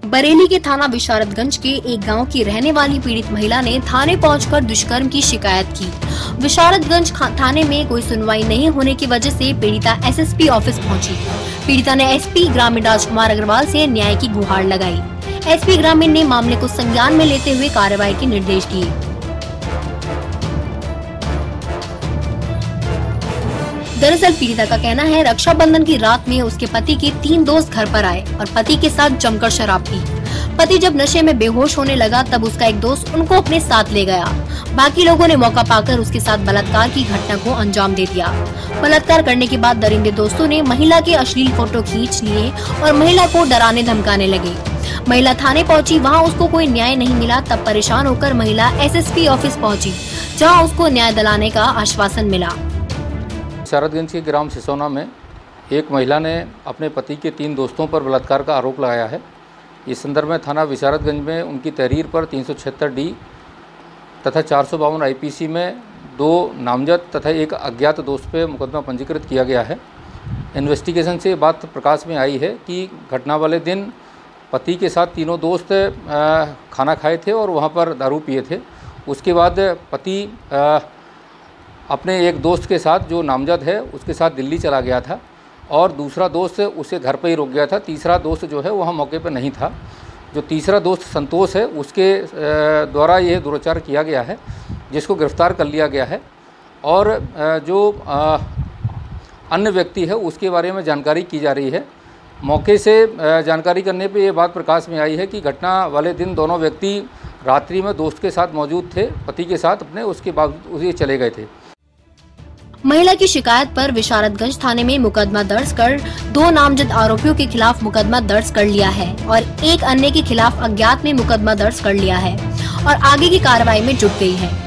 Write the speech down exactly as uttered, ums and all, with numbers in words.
बरेली के थाना विशारदगंज के एक गांव की रहने वाली पीड़ित महिला ने थाने पहुंचकर दुष्कर्म की शिकायत की। विशारदगंज थाने में कोई सुनवाई नहीं होने की वजह से पीड़िता एसएसपी ऑफिस पहुंची। पीड़िता ने एसपी ग्रामीण राजकुमार अग्रवाल से न्याय की गुहार लगाई। एसपी ग्रामीण ने मामले को संज्ञान में लेते हुए कार्रवाई के निर्देश दिए। दरअसल पीड़िता का कहना है, रक्षाबंधन की रात में उसके पति के तीन दोस्त घर पर आए और पति के साथ जमकर शराब पी। पति जब नशे में बेहोश होने लगा तब उसका एक दोस्त उनको अपने साथ ले गया। बाकी लोगों ने मौका पाकर उसके साथ बलात्कार की घटना को अंजाम दे दिया। बलात्कार करने के बाद दरिंदे दोस्तों ने महिला के अश्लील फोटो खींच लिए और महिला को डराने धमकाने लगे। महिला थाने पहुंची, वहां उसको कोई न्याय नहीं मिला। तब परेशान होकर महिला एसएसपी ऑफिस पहुंची, जहां उसको न्याय दिलाने का आश्वासन मिला। विशारदगंज के ग्राम सिसोना में एक महिला ने अपने पति के तीन दोस्तों पर बलात्कार का आरोप लगाया है। इस संदर्भ में थाना विशारदगंज में उनकी तहरीर पर तीन सौ छिहत्तर डी तथा चार सौ बावन आईपीसी में दो नामजद तथा एक अज्ञात दोस्त पे मुकदमा पंजीकृत किया गया है। इन्वेस्टिगेशन से बात प्रकाश में आई है कि घटना वाले दिन पति के साथ तीनों दोस्त खाना खाए थे और वहाँ पर दारू पिए थे। उसके बाद पति अपने एक दोस्त के साथ जो नामजद है उसके साथ दिल्ली चला गया था और दूसरा दोस्त उसे घर पर ही रुक गया था। तीसरा दोस्त जो है वहाँ मौके पर नहीं था। जो तीसरा दोस्त संतोष है उसके द्वारा यह दुराचार किया गया है, जिसको गिरफ्तार कर लिया गया है। और जो अन्य व्यक्ति है उसके बारे में जानकारी की जा रही है। मौके से जानकारी करने पे ये बात प्रकाश में आई है कि घटना वाले दिन दोनों व्यक्ति रात्रि में दोस्त के साथ मौजूद थे, पति के साथ अपने, उसके बाद उसे चले गए थे। महिला की शिकायत पर विशारदगंज थाने में मुकदमा दर्ज कर दो नामजद आरोपियों के खिलाफ मुकदमा दर्ज कर लिया है और एक अन्य के खिलाफ अज्ञात में मुकदमा दर्ज कर लिया है और आगे की कार्रवाई में जुट गई है।